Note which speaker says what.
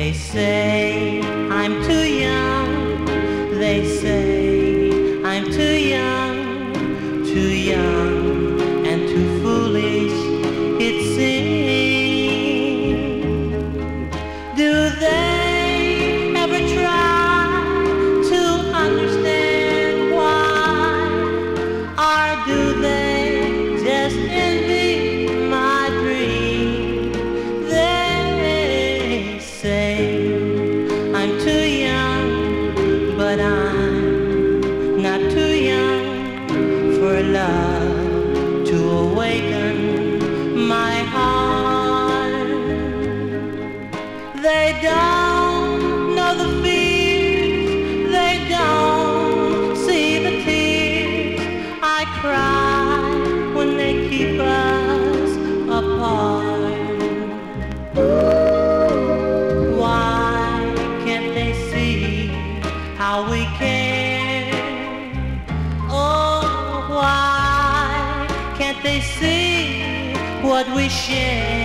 Speaker 1: They say I'm too young. They say I'm too young and too foolish, it seems. Do they ever try to understand why? Or do they just envy my dream? They say I'm too young, but I'm not too young for love to awaken my heart. They don't know the fears, they don't see the tears I cry when they keep us apart. Why can't they see how we care? Oh, why can't they see what we share?